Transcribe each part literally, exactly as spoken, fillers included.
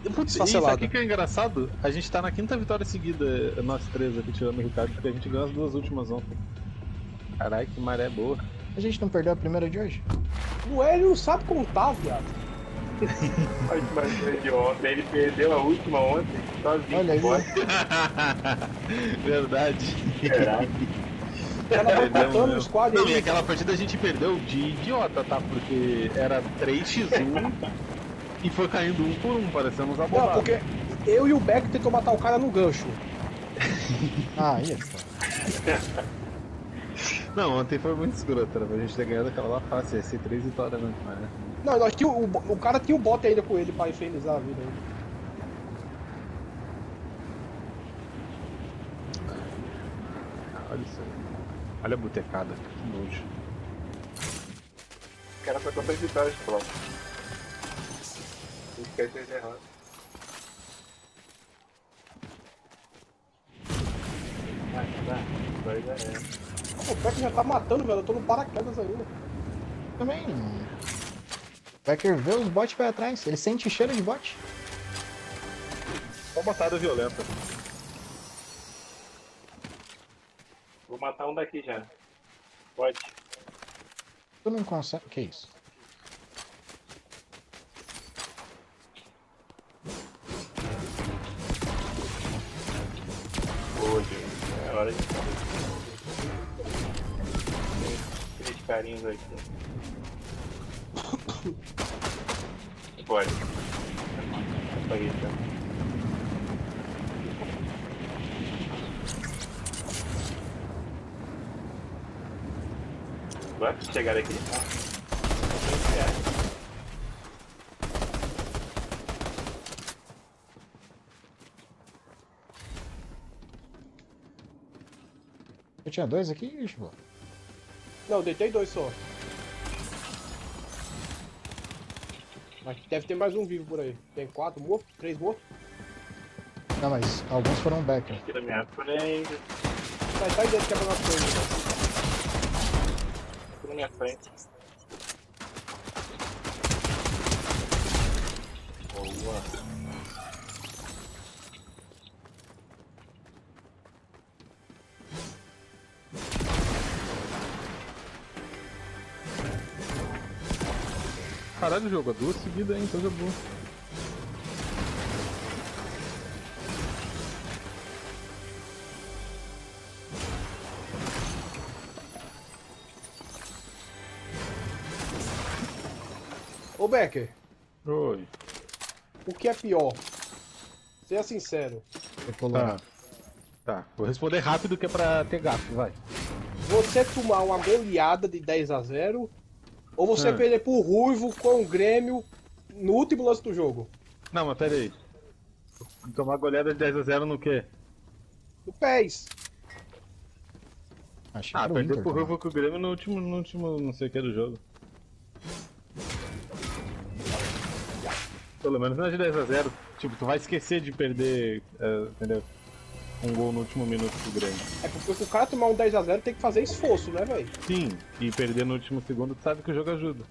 Putz, e sabe o que, que é engraçado? A gente tá na quinta vitória seguida, nós três aqui, tirando o Ricardo, porque a gente ganhou as duas últimas ontem. Caralho, que maré boa. A gente não perdeu a primeira de hoje? O Hélio não sabe contar, viado. A última de ontem, ele perdeu a última ontem, sozinho. Olha aí. Verdade. Caraca. Ela vai contando o squad Não, aí. e aquela partida a gente perdeu de idiota, tá? Porque era três a um e foi caindo um por um, parecemos Não, abobados. porque eu e o Beck tentou matar o cara no gancho. Ah, aí é foda. Não, ontem foi muito escroto, era pra gente ter ganhado aquela lá fácil, ia ser três vitórias mesmo, mas... Não, nós tinha, o, o cara tinha o bot ainda com ele pra infernizar a vida aí. Olha isso aí. Olha a botecada, que nojo. O cara foi quantas vitórias próprias. Não esquece de errar. Ah, tá. Agora já é. Pô, o Beck já tá matando, velho. Eu tô no paraquedas ainda. Também. O Becker vê os bots e vai atrás. Ele sente cheiro de bot. Só botada violenta. Vou matar um daqui já. Pode. Tu não consegue. Que isso? Hoje. É hora de. Tem três carinhos aqui. Pode. Apaguei já. Vai chegar aqui. Eu tinha dois aqui, Chico? Não, eu deitei dois só. Mas deve ter mais um vivo por aí. Tem quatro mortos? Três mortos? Não, mas alguns foram Becker. Aqui na minha frente. Sai, sai dentro quebrando as coisas. Aqui na minha frente. Boa. Caralho, jogo, a duas seguidas, hein? Coisa boa. Ô Becker, Oi. o que é pior? Seja sincero. Tá. Tá, vou responder rápido que é pra ter gato, vai. Você tomar uma goleada de dez a zero ou você Ah. perder pro Ruivo com o Grêmio no último lance do jogo? Não, mas pera aí. Tomar goleada de dez a zero no quê? No P E S. Achei que Ah, era o perder Inter, pro também. Ruivo com o Grêmio no último, no último não sei o que do jogo. Pelo menos não é de dez a zero. Tipo, tu vai esquecer de perder, é, entendeu? Um gol no último minuto pro Grêmio. É porque se o cara tomar um dez a zero tem que fazer esforço, né, velho? Sim, e perder no último segundo, tu sabe que o jogo ajuda.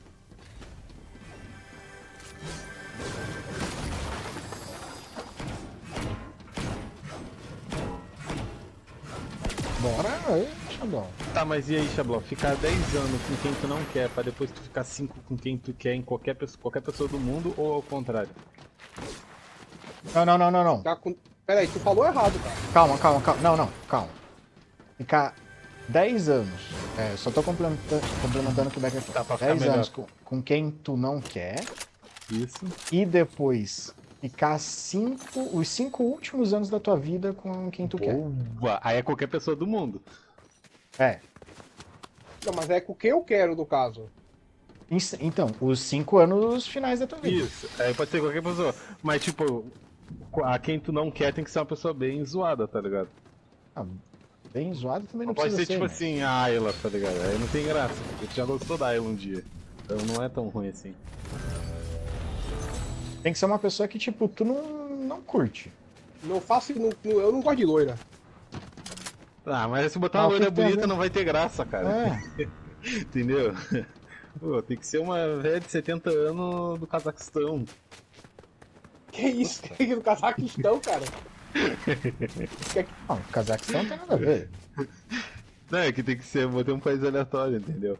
Bora aí, Xandão. Tá, mas e aí, Xabló? Ficar dez anos com quem tu não quer, pra depois tu ficar cinco com quem tu quer em qualquer pessoa, qualquer pessoa do mundo, ou ao contrário? Não, não, não, não, não. Tá com... Pera aí, tu falou errado, cara. Calma, calma, calma. Não, não, calma. Ficar dez anos. É, só tô complementando, complementando o que o Becker Tá, pra falou. ficar dez melhor. anos com, com quem tu não quer. Isso. E depois ficar cinco, os cinco últimos anos da tua vida com quem tu quer. Boa! Aí é qualquer pessoa do mundo. É. Não, mas é com quem eu quero, no caso. Isso- Então, os cinco anos finais da tua vida. Isso. Aí pode ser qualquer pessoa. Mas, tipo, a quem tu não quer tem que ser uma pessoa bem zoada, tá ligado? Ah, bem zoado também não, Não pode precisa ser, tipo né? assim, a Ayla, tá ligado? Aí não tem graça, porque tu já gostou da Ayla um dia. Então não é tão ruim assim. Tem que ser uma pessoa que, tipo, tu não, não curte. Não faço. Não, não- eu não gosto de loira. Ah, mas se botar Ah, uma o que loira que tem a bonita ver? não vai ter graça, cara. É. Entendeu? Pô, tem que ser uma velha de setenta anos do Cazaquistão. Que isso? Que no Cazaquistão, cara? Não, o Cazaquistão não tem nada a ver. Não, é que tem que ser, vou ter um país aleatório, entendeu?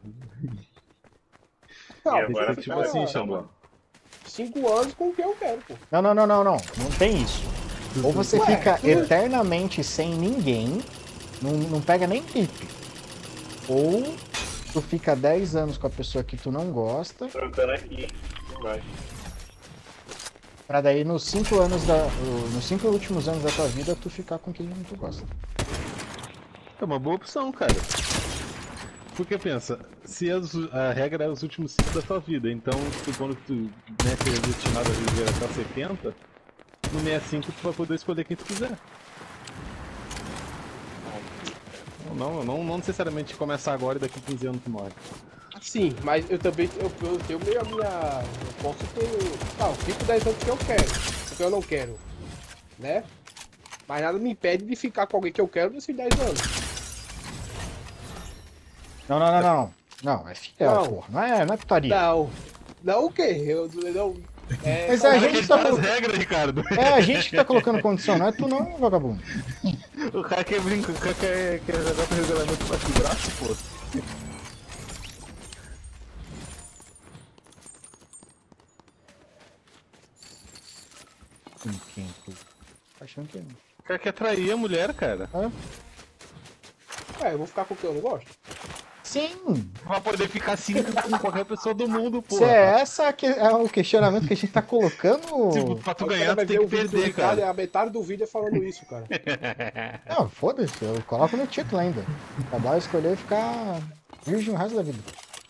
Não, E agora tem que tipo ficar assim, chama. cinco anos com o que eu quero, pô. Não, não, não, não, não. Não tem isso. Ou você Ué, fica tu- eternamente sem ninguém, não, não pega nem pique. Ou tu fica dez anos com a pessoa que tu não gosta, Trocando aqui. Não vai. pra daí nos cinco anos da. nos cinco últimos anos da tua vida tu ficar com quem tu gosta. É uma boa opção, cara. Porque pensa, se as- a regra é os últimos cinco da tua vida, então supondo que tu né, seja destinado a viver até setenta, no sessenta e cinco tu vai poder escolher quem tu quiser. Não, não, não necessariamente começar agora e daqui a quinze anos tu morre. Sim, mas eu também eu, eu tenho meio a minha. Eu posso ter. Tá, eu fico dez anos que eu quero. Porque eu não quero. Né? Mas nada me impede de ficar com alguém que eu quero nesses dez anos. Não, não, não, não. Não, é fiel, Não. porra. Não é, não é putaria. Não. Não o quê? Eu não. É, Mas só- a gente tá. As regras, Ricardo. É a gente que tá colocando condição, não é tu não, vagabundo. O cara quer brincar, o cara quer, quer jogar com o regulamento pra de braço, pô. Com quem tu? Achando que. O cara quer trair a mulher, cara. Ah, É, eu vou ficar com o que eu não gosto. sim! Pra poder ficar cinco com qualquer pessoa do mundo, pô. Se é essa que é o questionamento que a gente tá colocando. Tipo, pra tu Aí o ganhar, vai tu tem ver que o vídeo do perder, Ricardo, cara. A metade do vídeo é falando isso, cara. Não, foda-se, eu coloco no título ainda. Acabar escolher e ficar virgem o resto da vida.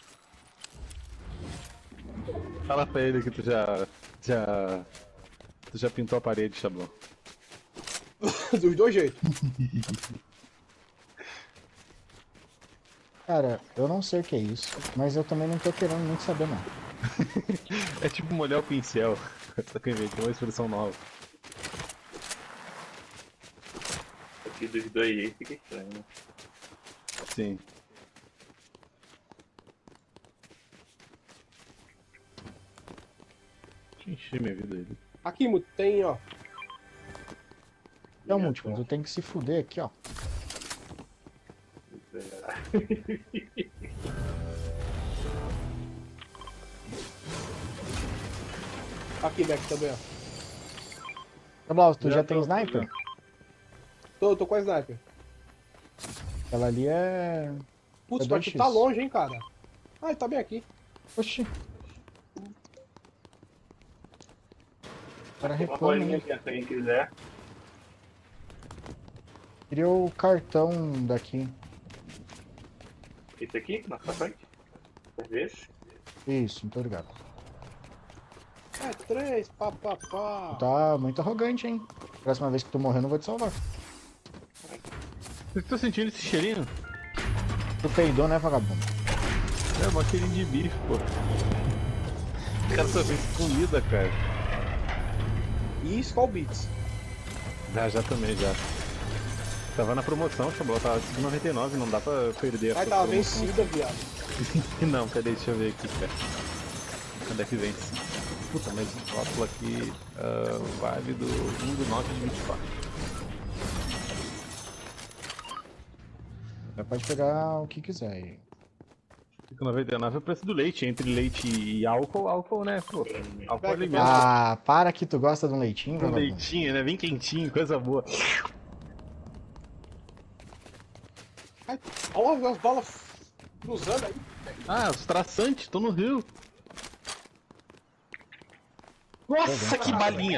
Fala pra ele que tu já. já. Tu já pintou a parede, Xablão. Dos dois jeitos. Cara, eu não sei o que é isso, mas eu também não tô querendo muito saber não. É tipo molhar o pincel. Só que eu inventei uma expressão nova. Aqui dos dois aí fica estranho, né? Sim. Deixa eu encher minha vida aí. Aqui, Muto, tem, ó. É o múltiplo, tu tem que se fuder aqui, ó. Aqui, Beck, também, ó. Tá bom, tu já, Já tem tô, sniper? Tô, tô com a sniper. Ela ali é. Putz, É mas dois tu x. tá longe, hein, cara. Ah, ele tá bem aqui. Oxi. O cara Uma reclama, bolinha né? aqui, se alguém quiser. Queria o cartão daqui. Esse aqui, na sua frente. Às vezes. Isso, muito obrigado. É três, pá, pá, pá. Tá muito arrogante, hein? Próxima vez que tu morrer, eu não vou te salvar. Vocês estão sentindo esse cheirinho? Tu peidou, né, vagabundo? É, mó cheirinho de bife, pô. O cara só fez comida, cara. E Skull Beats. Já, já também, já. Tava na promoção, Xablão, tava cinco e noventa e nove, não dá pra perder Vai essa tava promoção. vencida, viado. Não, peraí, deixa eu ver aqui, cara. Quando é que vence? Puta, mas o rótulo aqui, uh, válido um do nove de vinte e quatro. Já pode pegar o que quiser aí. cinco e noventa e nove é o preço do leite, entre leite e álcool, álcool, né, pô. Álcool é alimento. Ah, para que tu gosta de um leitinho, Um vagabundo. leitinho, né, bem quentinho, coisa boa. Ai, olha as balas cruzando aí. Ah, os traçantes, tô no rio. Nossa, que balinha!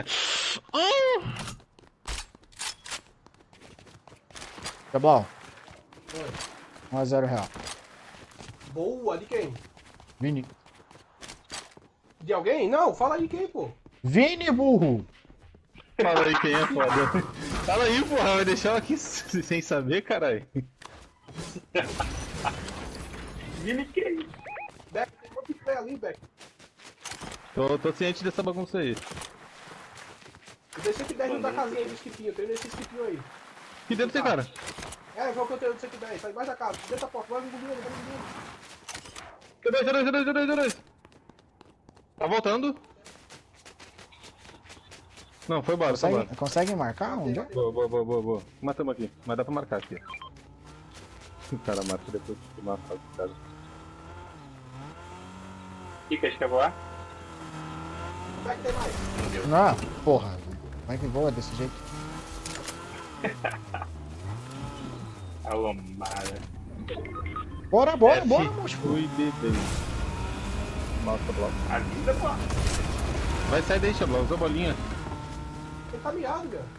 Tá bom. Oi. um a zero real. Boa, de quem? Vini. De alguém? Não, fala aí quem, pô. Vini, burro! Fala aí quem é foda. Fala aí, porra, vai deixar eu aqui sem saber, caralho. Vini quem? Beck, tem quanto que tem ali, Beck? Tô, tô ciente dessa bagunça aí. Eu dei cento e dez dentro da casinha aí do esquitinho, tem nesse esquitinho aí. Que dentro tem, cara? É, foi o que eu tenho do cento e dez, tá debaixo da casa, dentro da porta, vai no buguinho, vai no buguinho. G dois, G dois, G dois, G dois, G dois. Tá voltando. Não, foi embora, foi Consegue, embora. consegue marcar onde é? Boa, boa, boa, boa, boa. Matamos aqui, mas dá pra marcar aqui. O cara marca depois de matar o cara. Fica, acho que é voar. Vai ter mais. Não deu. Não, porra. Como é que voa desse jeito? A lombada. Bora, bora, F, bora, moço. fui bebê. Mata bloco. A vida, pô. Vai sair daí, Xablau, usa a bolinha. Tem caminhado, velho.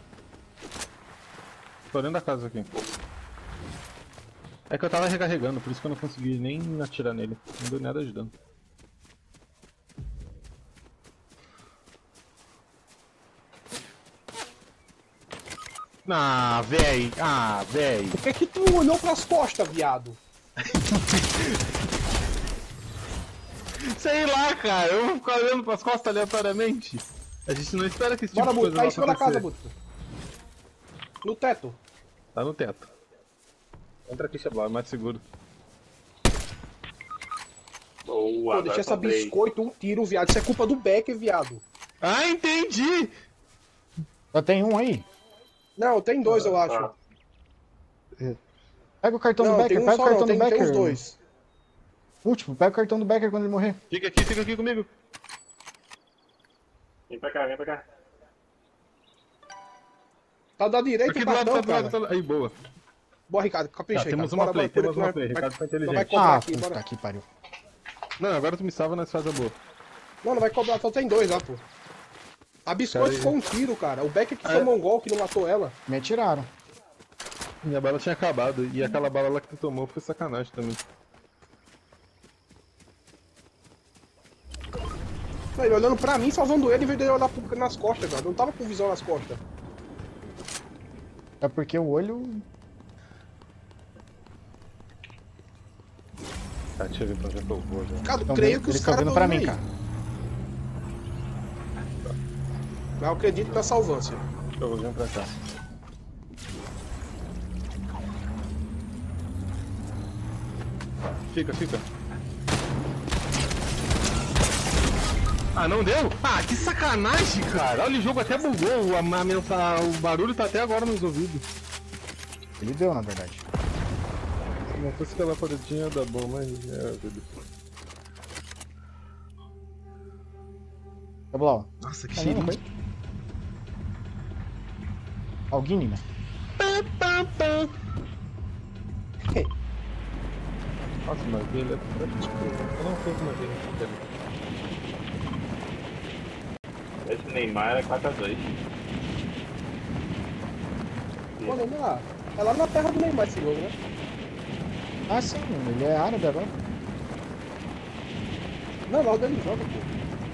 Tô dentro da casa aqui. É que eu tava recarregando, por isso que eu não consegui nem atirar nele. Não deu nada de dano. Ah, véi! Ah, véi! Por que que tu olhou pras costas, viado? Sei lá, cara, eu vou ficar olhando pras costas aleatoriamente. A gente não espera que esse tipo Bora, de Buto, coisa tá vá em cima da casa, acontecer. Buto. No teto. Tá no teto. Entra aqui, Xablau, é mais seguro. Boa, Pô, agora deixa essa são três. biscoito um tiro, viado. Isso é culpa do Becker, viado. Ah, entendi! Só tem um aí. Não, tem dois, eu acho. Ah, Pega o cartão do Não, Becker, tem um pega o só cartão não, do tem, tem Becker. os dois. Último, pega o cartão do Becker quando ele morrer. Fica aqui, fica aqui comigo. Vem pra cá, vem pra cá. Tá da direita Aqui o do lado, cartão, tá do lado, cara. tá do lado. Aí, boa. Boa, Ricardo, capricha, Tá, Ricardo. temos uma Bora, play, bora, temos por uma aqui, play. vai- Ricardo foi Não vai inteligente. cobrar Ah, aqui, puta bora. que pariu. Não, agora tu me salva, nós faz a boa. Não, não vai cobrar, só tem dois lá, pô. A biscoito Cara, ficou um tiro, cara. O Becker que Ah, foi é? mongol, que não matou ela. Me atiraram. Minha bala tinha acabado, e aquela bala lá que tu tomou foi sacanagem também. Ele olhando pra mim, salvando ele, em vez de ele olhar pro- nas costas, cara. Não tava com visão nas costas. É porque o olho. Tá, deixa eu ver pra onde é que eu vou já. Cara, eu Tão creio vendo- que os eles estão caras vindo tão pra indo mim, aí. cara. Mas eu acredito na salvância. Eu vou vir pra cá. Fica, fica. Ah, não deu? Ah, que sacanagem, cara. Olha, o jogo até bugou. A, a, mensa- o barulho tá até agora nos ouvidos. Ele deu, na verdade. Se não fosse pela paredinha, ia dar bom, mas é, vida. Cablau. Nossa, que Tá cheirinho. vendo? Alguém, né? Nossa, mas ele é prático. Eu não sei como é que ele Esse Neymar é quatro a dois. Pô, Neymar, é lá na terra do Neymar esse jogo, né? Ah, sim, ele é árabe agora. Não, lá onde ele joga, pô.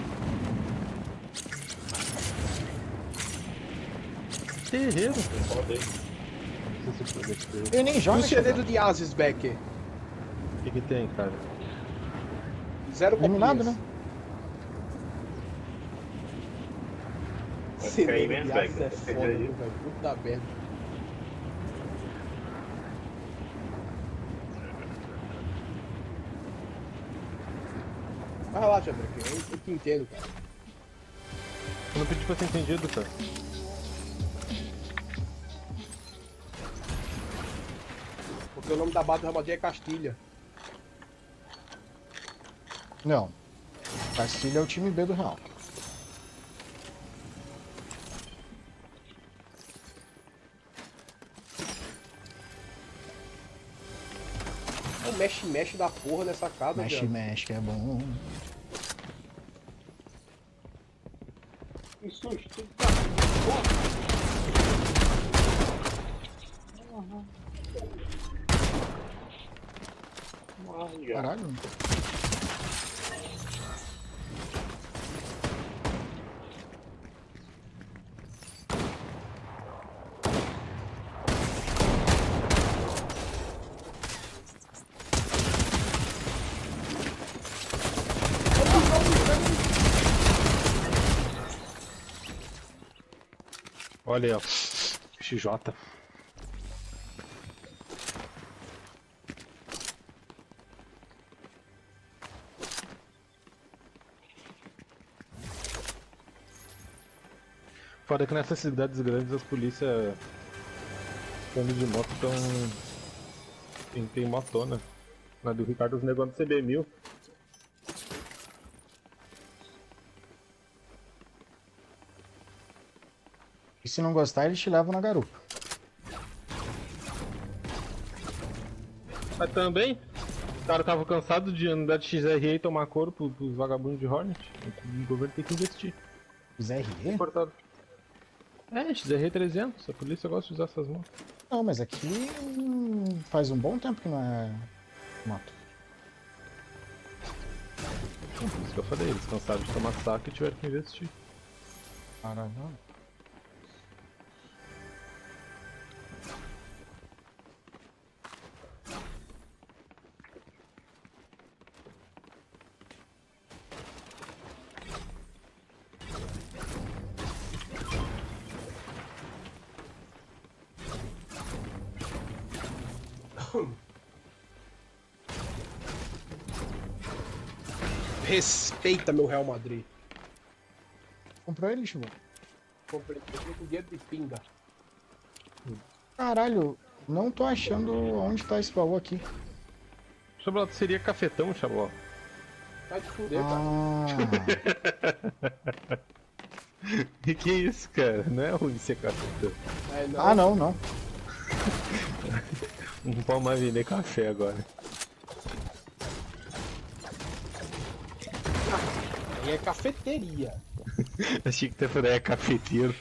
Terreiro. Qual dele? Não sei se eu poder ter. Ele nem joga. E o segredo Cablau. de Aziz Becker? O que que tem, cara? Zero Eliminado, copias. né? Vai ficar aí Segredo mesmo, de Aziz Becker? é Fica foda, aí. viu, velho? Puta merda. Mas relaxa, Becker. Eu, eu te entendo, cara. Eu não pedi pra ser entendido, cara. Porque o nome da base do Real Madrid é Castilha. Não. Castilha é o time B do Real. É o mexe-mexe da porra nessa casa, Mexe, viado. mexe, que é bom. Que susto. Morre, cara. Caralho. Olha aí, ó. X J. Foda que nessas cidades grandes as polícias quando de moto tão. Tem, tem motona. Na do Ricardo os negócios do C B mil. E se não gostar, eles te levam na garupa. Mas também, o cara tava cansado de andar de X R E e tomar couro pro, pros vagabundos de Hornet. O governo tem que investir. X R E? Importado. É, X R E trezentos, a polícia gosta de usar essas motos. Não, mas aqui hum, faz um bom tempo que não é moto. Por isso que eu falei, eles cansaram de tomar saco e tiveram que investir. Caralho. Respeita meu Real Madrid. Comprou ele, Chico? Comprei comprei com dinheiro de pinga. Caralho, não tô achando onde tá esse baú aqui. Xablau, seria cafetão, Xablau? Vai te fuder, cara. Ah, E que isso, cara? Não é ruim ser cafetão. É, não. ah não, não. Não pode mais vender café agora. Aí é cafeteria. Achei que até é cafeteiro.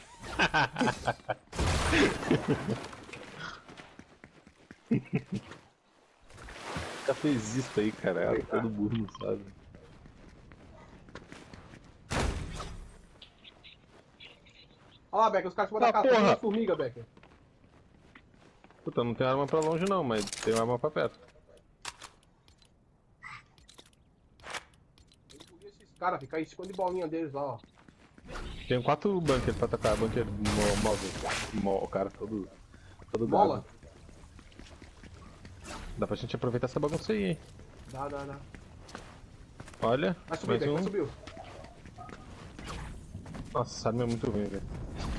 Cafezista aí, cara. Todo burro não sabe. Olha lá, Becker, os caras que mandam Ah, casa porra! das formigas, Becker. Puta, não tem arma pra longe não, mas tem arma pra perto. Esses caras ficam aí, esconde bolinha deles lá, ó. Tem quatro bunkers pra atacar, bunker mo- móvel. Mo- o cara todo. todo Mola? gago. Dá pra gente aproveitar essa bagunça aí, hein? Dá, dá, dá. Olha, Vai subir, mais Becker, vai um. subiu. Nossa, essa arma é muito ruim, velho.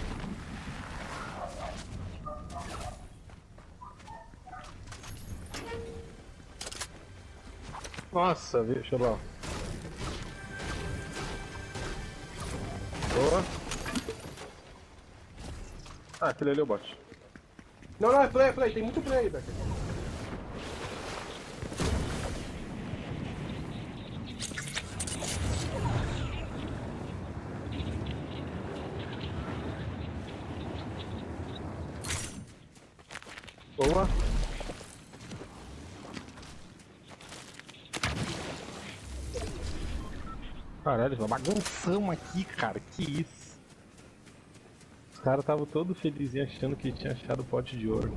Nossa, viu, Xablau. Boa. Ah, aquele ali é o bot. Não, não, é play, é play, tem muito play aí, Becker. Boa. Caralho, uma bagunção aqui, cara. Que isso? Os caras estavam todo felizinhos achando que tinha achado o pote de ouro.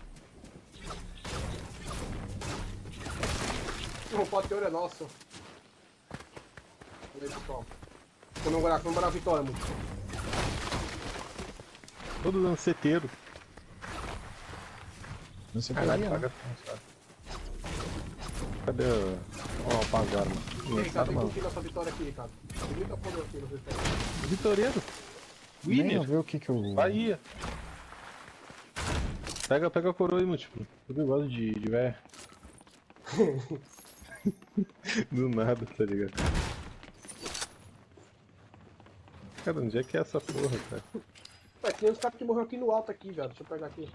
O pote de ouro é nosso. Olha aí, pessoal. Comemorar, comemorar a vitória, mano. Todo danceteiro. Não sei Caralho, que paga cara. Cadê o. Ó, o paz arma. E aí, Ricardo, tem mano. que nossa vitória aqui, Ricardo. Tem muita foda aqui no respeito. Vitoreiro. Nem eu Winner. ver o que que eu... Bahia. Pega, pega a coroa aí, múltiplo. Eu gosto de, de véia. Do nada, tá ligado? Cara, onde é que é essa porra, cara? Ué, tem uns caras que morreram aqui no alto aqui, velho. Deixa eu pegar aqui.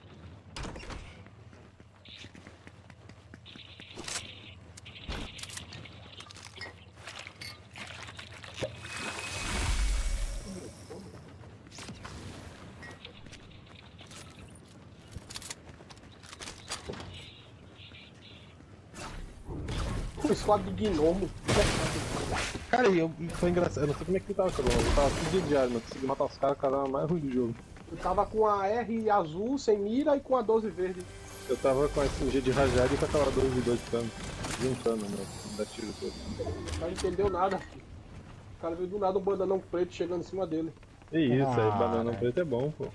Um squad de gnomo. Cara, e eu, foi engraçado. Eu não sei como é que tava, cara. Eu tava tudo de arma. Eu consegui matar os caras, o cara era mais ruim do jogo. Eu tava com a R azul sem mira e com a doze verde. Eu tava com a S M G de rajada e com aquela doze de dois canos. Juntando, né? Dá tiro todo. O cara não entendeu nada. O cara veio do nada um bandanão preto chegando em cima dele. E isso, aí Ah, banana né? preto é bom, pô.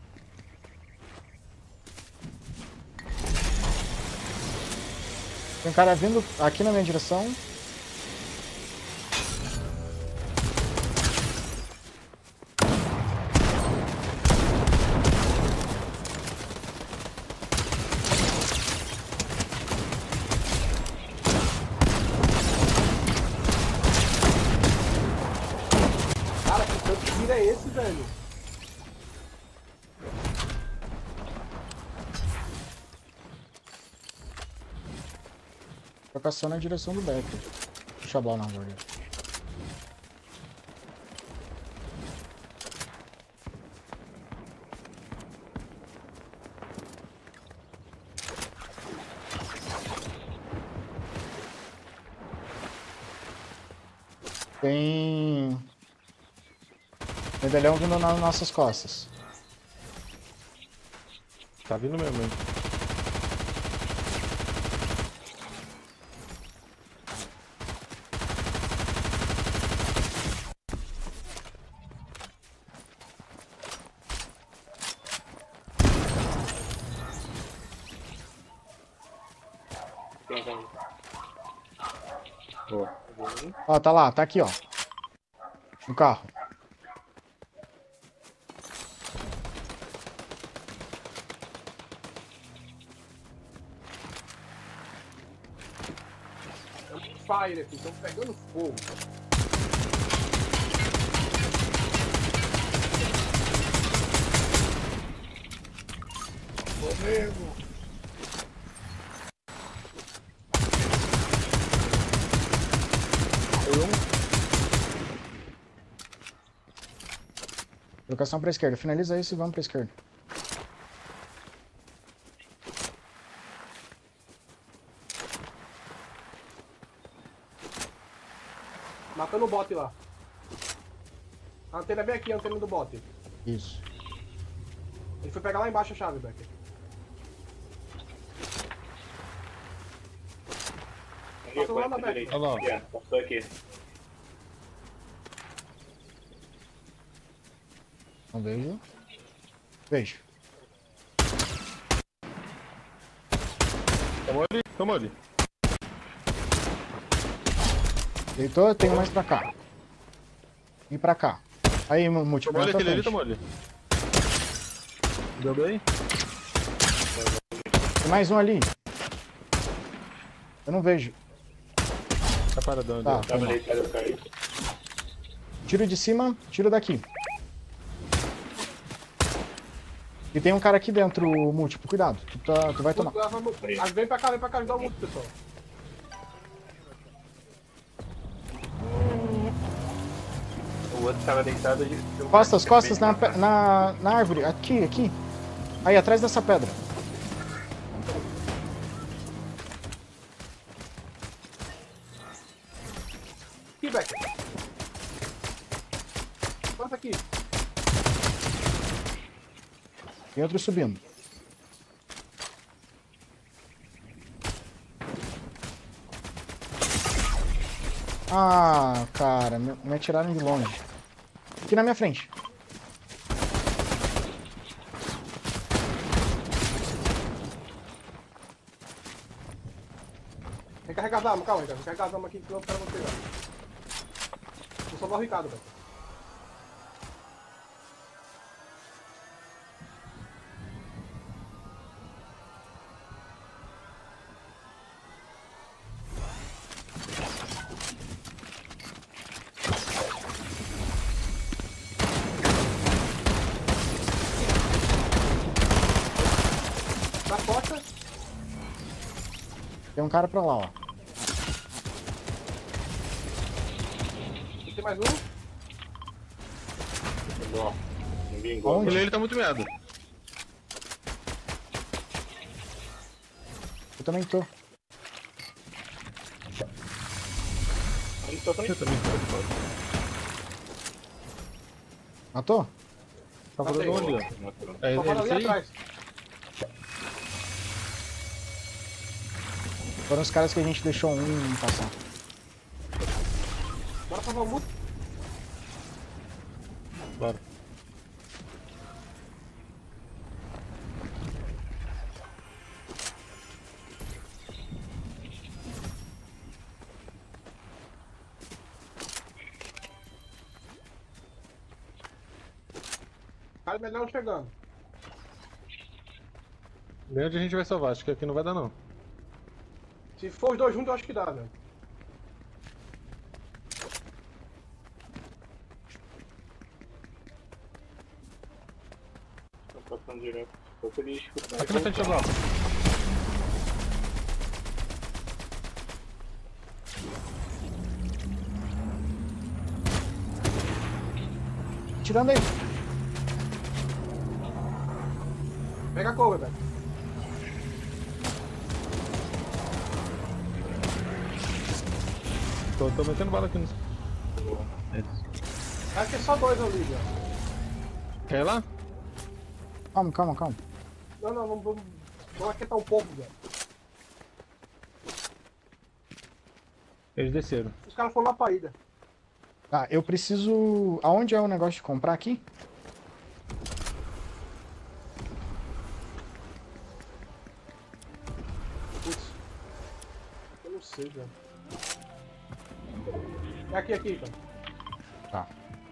Tem um cara vindo aqui na minha direção. é esse, velho? Trocação na direção do Becker. Deixa a bola na guarda. Tem... medalhão vindo nas nossas costas. Tá vindo mesmo, hein? Boa. Ó, tá lá, tá aqui, ó. No carro. Fire aqui, estão pegando fogo. Comigo. Trocação pra esquerda. Finaliza isso e vamos pra esquerda. Matando o bot lá. A antena é bem aqui, a antena do bot. Isso. Ele foi pegar lá embaixo a chave, Becker. Passou lá na Becker. Olha lá. Yeah, passou aqui. Não vejo. Vejo. Tamo ali, tamo ali. Deitou, tenho mais pra cá. E pra cá. Aí, Multi, Tamo ali, pra aquele ali, frente. tamo ali. Deu bem? Tem mais um ali. Eu não vejo. Tá paradão Tá, ali. foi Tava mal. deitado, eu caí. Tiro de cima, tiro daqui. E tem um cara aqui dentro, múltiplo, cuidado. Tu, tá, tu vai tomar. Ah, vem pra cá, vem pra cá ajudar o muito, pessoal. O outro tava deitado de. Costas, costas na, pe- na, na árvore. Aqui, aqui. Aí, atrás dessa pedra. Aqui, Becker. Passa aqui. Tem outro subindo. Ah, cara, me, me atiraram de longe. Aqui na minha frente. Vem carregar as armas, calma, Ricardo. Vem carregar as armas aqui que eu quero você pegar. Vou salvar o Ricardo, velho. Na costa. Tem um cara pra lá, ó. Tem mais um. Ó, ninguém gosta. Onde? Ele, ele tá muito meado. Eu também tô. Ele tá tão Eu também tô. Matou? Tá fazendo onde, ó? É, Só é para isso ali aí? atrás. Foram os caras que a gente deixou um passar. Bora salvar o muito. Bora. Cara melhor chegando. Bem onde a gente vai salvar, acho que aqui não vai dar não. Se for os dois juntos, eu acho que dá, velho. passando direto. Tô feliz de escutar. Aqui na frente do bloco. Tirando aí. Pega a cover, velho. Tô, tô metendo bala aqui no. Acho que é só dois ali, velho. Quer ir lá? Calma, calma, calma. Não, não, vamos, vamos, vamos aquietar um pouco, velho. Eles desceram. Os caras foram lá pra ilha. Tá, eu preciso... Aonde é o negócio de comprar aqui? Putz. Eu não sei, velho. É aqui, aqui, cara. Tá.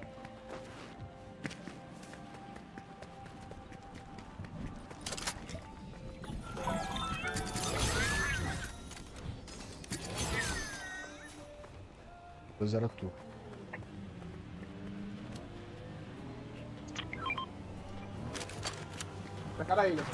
Depois era tu. Pra cada ilha.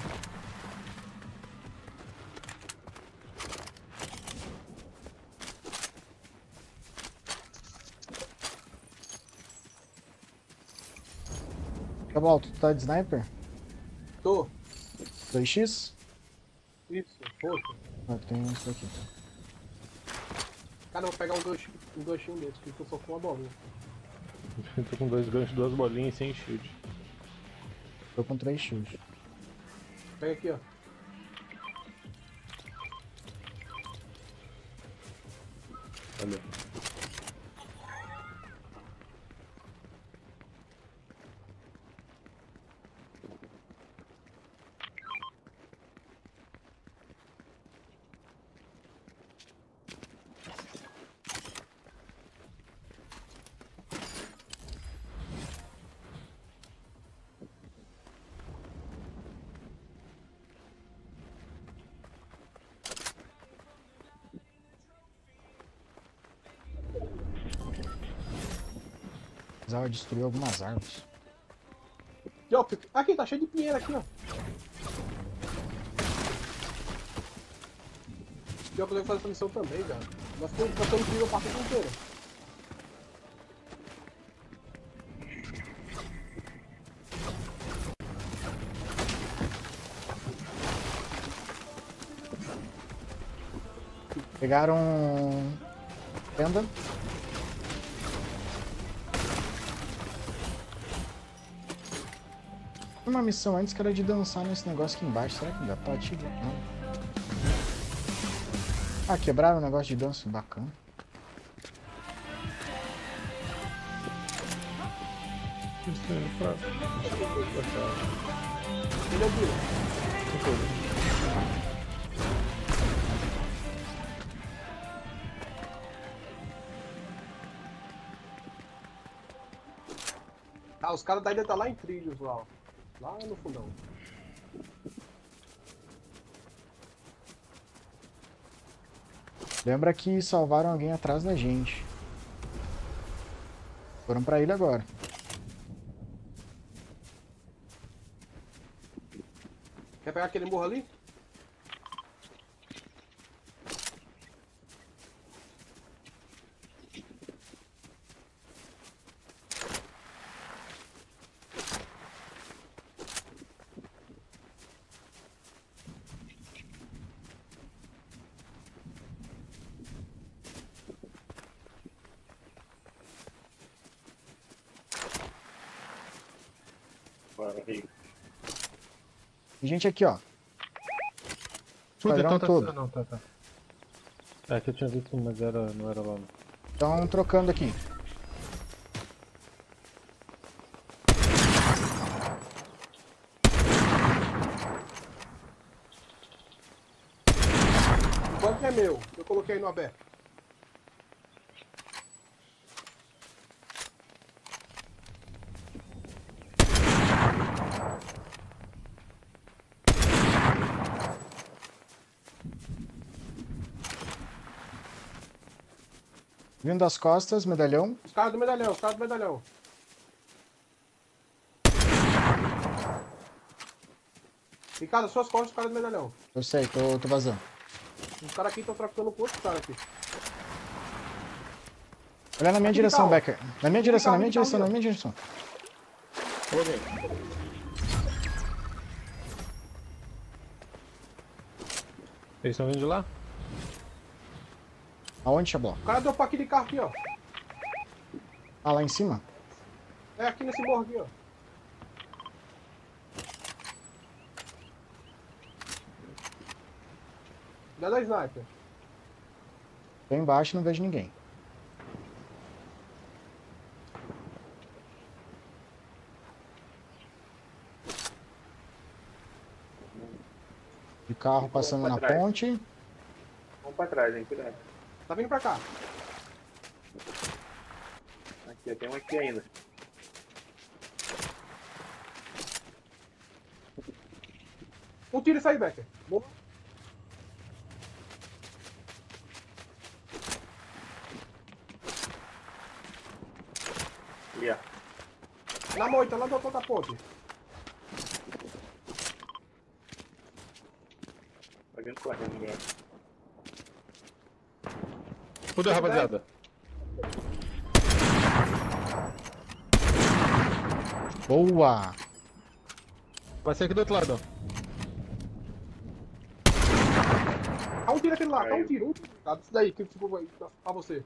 Cabal, tu tá de sniper? Tô. dois x? Isso, poxa. Ah, tem isso aqui. Cara, eu vou pegar um dois, um dois desses, porque eu só com uma bolinha. Eu tô com dois ganchos, duas bolinhas e sem shield. Tô com três shields. Pega aqui, ó. Valeu. Precisava destruir algumas árvores. E, ó, aqui, tá cheio de pinheiro aqui, ó. Pior que eu devo fazer essa missão também, velho. Nós estamos incrível a partida inteira. Pegaram... Tenda. Uma missão antes que era de dançar nesse negócio aqui embaixo. Será que dá pra ativar? Não. Ah, quebraram o negócio de dança. Bacana. Isso é pra. Ele é o Bilo. Ah, os caras da ilha tá lá em trilhos, lá, ó. Lá no fundão. Lembra que salvaram alguém atrás da gente. Foram pra ilha agora. Quer pegar aquele morro ali? Bora, Rico. Tem gente aqui, ó. Puta, Esquadrão então tá. todo. Ah, não, tá, tá. É que eu tinha visto, mas era, não era lá. Não. Estão trocando aqui. Quanto é meu? Eu coloquei no aberto. Vindo das costas, medalhão. Os caras do medalhão, os caras do medalhão. Ricardo, suas costas, cara do medalhão. Eu sei, tô, tô vazando. Os caras aqui estão trocando com outros caras aqui. Olha na minha Aqui de direção, carro. Becker. Na minha direção, na minha de carro, direção, na de minha direção. Vou ver. Eles estão vindo de lá? Aonde, Xabló? O cara deu um paquinho de carro aqui, ó. Ah, lá em cima? É aqui nesse morro aqui, ó. Dá da sniper. Tô embaixo e não vejo ninguém. De carro passando pra na trás. ponte. Vamos pra trás, hein? Cuidado. Tá vindo pra cá. Aqui, tem um aqui ainda. Um tiro e sai, Becker. Boa. Ali, ó. Na moita, lá do outro da ponte. Tá vindo correndo, galera. Fudeu, rapaziada. Boa! Vai ser aqui do outro lado, ó. Dá um tiro aquele lá, dá um Caiu. tiro. Um tiro. Tá, isso daí, que ficou aí pra pra você.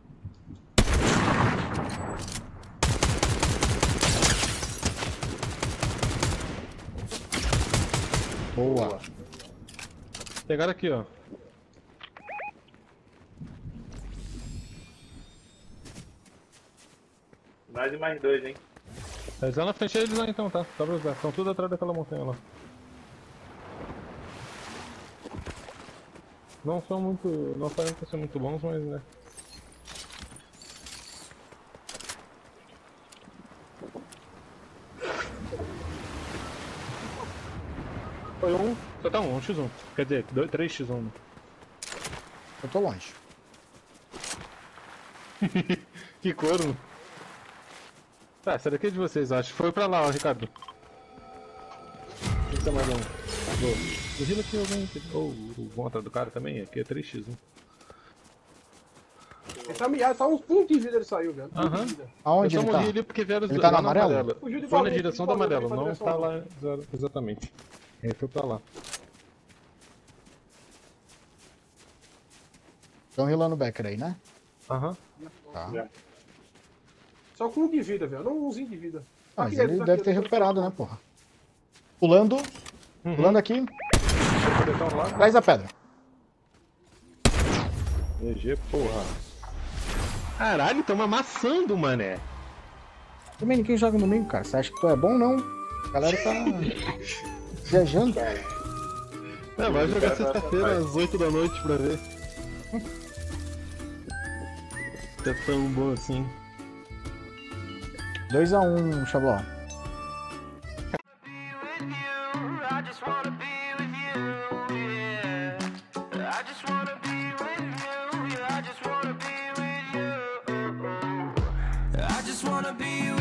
Boa! Pegaram aqui, ó. Mais e mais dois, hein? Eles lá na frente eles lá então, tá? Só pra usar. Estão tudo atrás daquela montanha lá. Não são muito. Não parecem ser muito bons, mas né. Foi um. Só tá um, um x um. Quer dizer, dois, três x um. Eu tô longe. Que corno. Tá, essa daqui é de vocês, acho. Foi pra lá, ó, Ricardo. Esse é mais um. Boa. Vigila aqui alguém. Ou o vão atrás do cara também, aqui é três x um. Esse ameaça, só uns um de vida ele saiu, velho. Um Aham. de vida. Aonde Eu ele só tá? morri ali porque vieram Ele tá lá no amarelo? Fugiu de Foi na baú, direção de do baú, amarelo, foi na não direção tá do- lá exa- exatamente. Ele foi pra lá. Estão rilando o Becker aí, né? Aham. Tá. Já. Só com um de vida, velho. Não umzinho de vida. Ah, mas Aqui ele dentro, deve aqui ter dentro. recuperado, né, porra? Pulando. Uhum. Pulando aqui. Então lá. Atrás da pedra. E G, porra. Caralho, tamo amassando, mané. Também ninguém joga no meio, cara. Você acha que tu é bom, não? A galera tá viajando. É, vai jogar cara vai- sexta-feira vai. às oito da noite pra ver. É tão bom assim. dois a um, Xabló. I just wanna be with you, yeah. I just wanna be with you, yeah. I just wanna be with you. I just wanna be